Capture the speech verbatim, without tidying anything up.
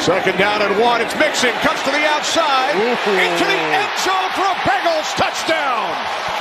Second down and one. It's Mixon. Cuts to the outside. Ooh. Into the end zone for a Bengals touchdown.